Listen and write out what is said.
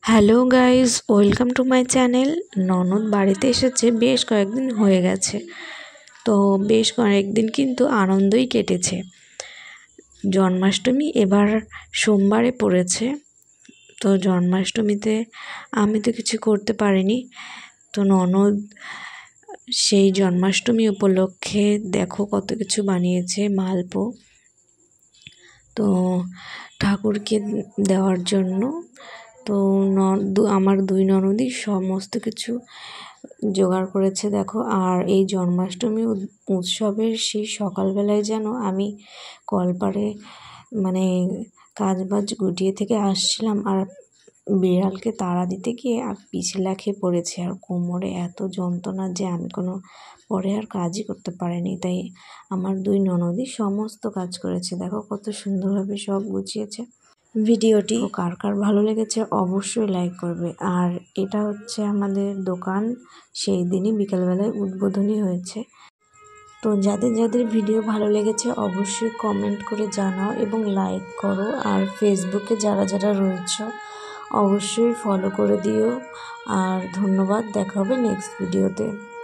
Hello guys, welcome to my channel. ননদ বাড়িতে এসেছে, বেশ কয়েকদিন হয়ে গেছে। তো বেশ কয়েকদিন কিন্তু আনন্দই কেটেছে। জন্মাষ্টমী এবার সোমবারে পড়েছে। তো জন্মাষ্টমীতে আমি তো কিছু করতে পারিনি। তো ননদ সেই জন্মাষ্টমী উপলক্ষে দেখো কত কিছু বানিয়েছে, মালপো। তো ঠাকুরকে দেওয়ার জন্য তো আমার দুই ননদই সমস্ত কিছু জোগাড় করেছে দেখো। আর এই জন্মাষ্টমী উৎসবের সেই সকালবেলায় যেন আমি কলপাড়ে মানে কাজবাজ গুটিয়ে থেকে আসছিলাম, আর বিড়ালকে তাড়া দিতে গিয়ে আর পিছলা খেয়ে পড়েছে, আর কোমরে এত যন্ত্রণা যে আমি পরে আর কাজই করতে পারিনি। তাই আমার দুই ননদই সমস্ত কাজ করেছে, দেখো কত সুন্দরভাবে সব গুছিয়েছে। ভিডিওটি কার কার ভালো লেগেছে অবশ্যই লাইক করবে। আর এটা হচ্ছে আমাদের দোকান, সেই দিনই বিকালবেলায় উদ্বোধনী হয়েছে। তো যাদের যাদের ভিডিও ভালো লেগেছে অবশ্যই কমেন্ট করে জানাও এবং লাইক করো। আর ফেসবুকে যারা যারা রয়েছে অবশ্যই ফলো করে দিও। আর ধন্যবাদ, দেখা হবে নেক্সট ভিডিওতে।